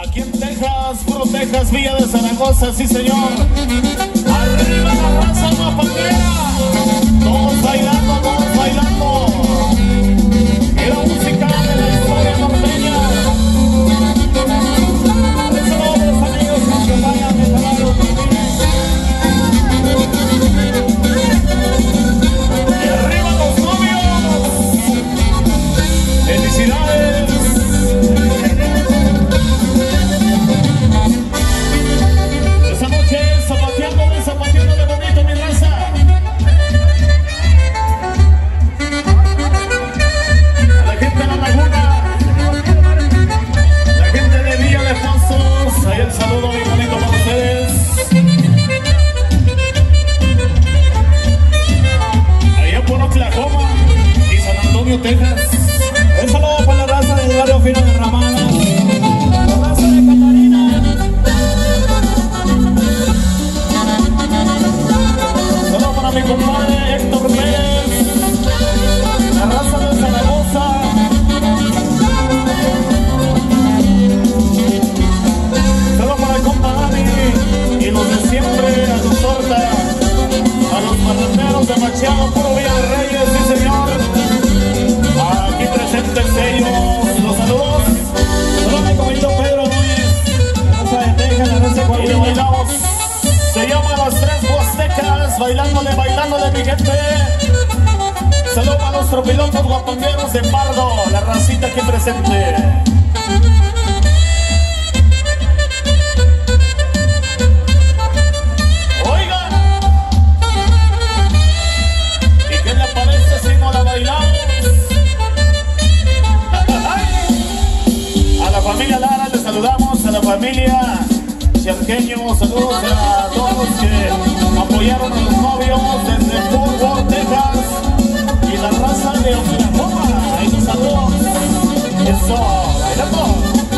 Aquí en Texas, puro Texas, Villa de Zaragoza, sí señor. Arriba la raza mapandera. Todos bailando, todos bailando. Y la música de la historia norteña. Un saludo a los amigos que se vayan de Talavera. Y arriba los novios. Felicidades. Esa noche zapateando de bonito, mi raza. La gente de la Laguna, la gente de Villa de Pozos, ahí el saludo muy bonito para ustedes. Allá por Oklahoma y San Antonio, Texas. Un saludo para la raza del barrio Fino de Ramada, la raza de Catarina. Saludo para mi compadre Héctor Pérez, la raza de Zaragoza. Saludo para el compa Dani y los de siempre, a los Torta, a los parranderos de Machado, puro Villa de Reyes, sí señor. Aquí presentes ellos, los saludos. Saludos a mi comito Pedro Núñez, la raza de Texas, la raza de Y Coahuila. bailamos, se llama Las Tres Huastecas, bailándole, bailándole mi gente. Saludos para nuestros pilotos guapangueros de Pardo, la racita aquí presente. Oigan, ¿y qué le parece si no la bailamos? A la familia Lara les saludamos, a la familia Charqueño, saludos a todos los que apoyaron a los novios desde Fort Worth, Texas, y la raza de Oklahoma. Ahí los saludos. Eso, bailando.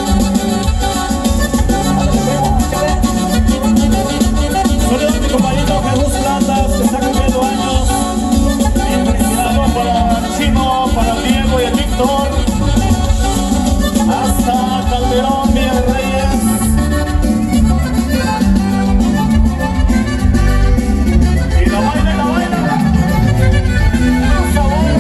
Saludos a mi compañero Jesús Plantas, que está cumpliendo años. Saludos para el Chino, para el Diego y el Víctor. Hasta Calderón, Villa de Reyes. Y la baila, por favor.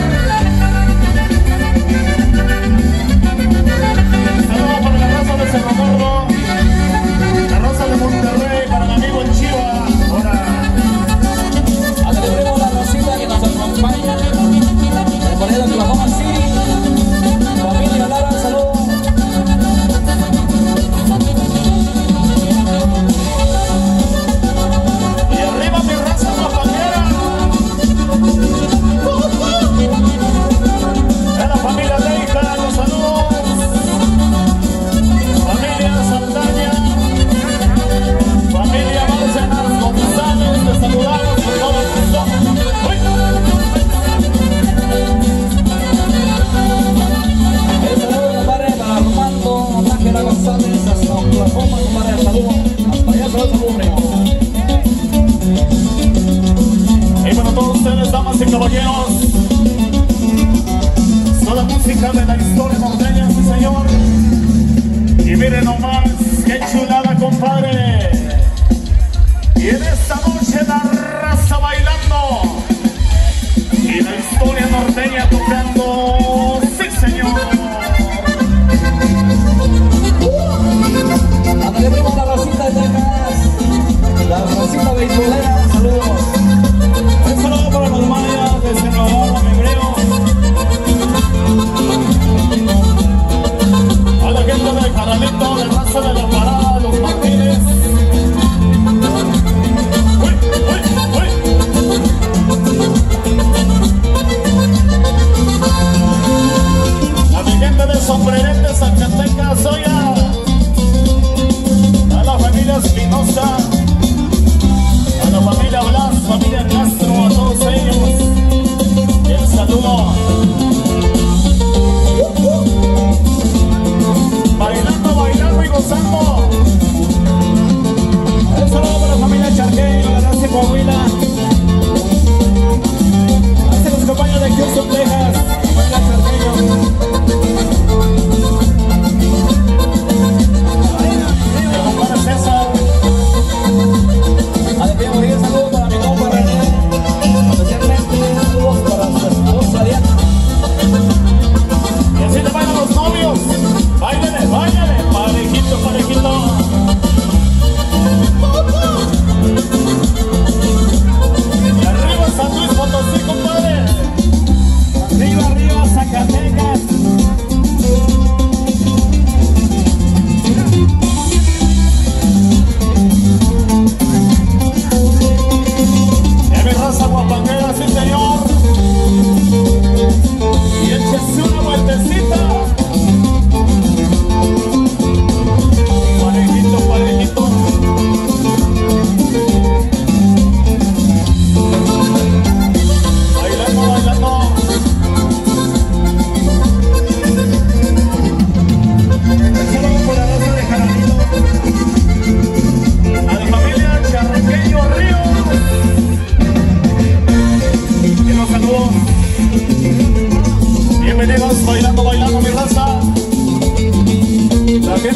Saludos para la raza de Cerro Gordo, la raza de Monterrey, para mi amigo el Chiva. Ahora, Agradecemos la racita que nos acompaña, el Moreno de Oklahoma City, familia Lara, saludos. y arriba mi raza mapandera. A la familia Leija, los saludos. Familia Saldaña, familia Bárcenas González, les saludamos con todo el gusto. ¡Uy! El saludo, compadre, para Armando Ángela González, hasta Oklahoma, compadre, el saludo. Hasta allá, pero el saludo, primo. Y para todos ustedes, damas y caballeros, toda música de la historia norteña, sí señor. Y miren nomás, qué chulada, compadre. Y en esta noche la raza bailando y la historia norteña tocando, sí señor. Ándale, primo, la racita de Texas, la racita beisbolera, saludos. Un saludo para los mayas de Cerro Gordo, Mebreo. A la gente de Jaralito, la raza de la Parada, los Martínez. ¡Uy, uy, uy!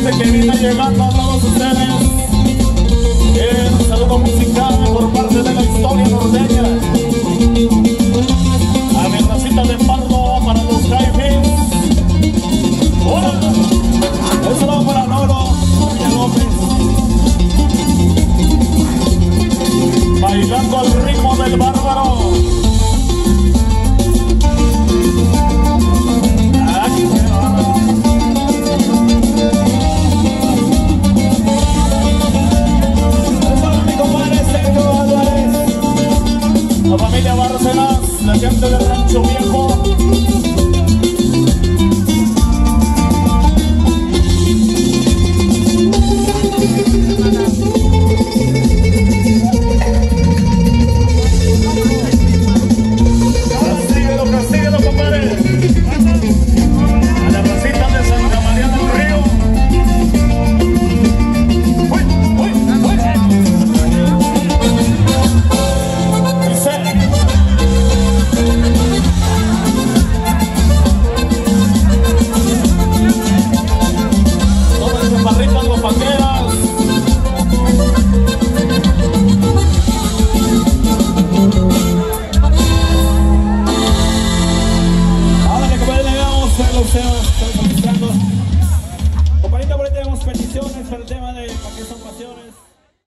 gente que viene llegando a todos ustedes. El saludo musical